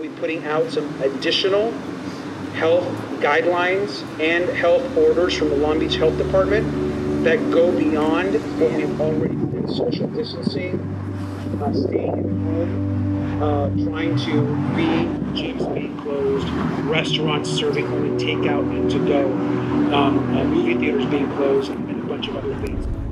be putting out some additional health guidelines and health orders from the Long Beach Health Department that go beyond what we've already done: social distancing, staying at home, trying to gyms being closed, restaurants serving only takeout and to go, movie theaters being closed, and a bunch of other things.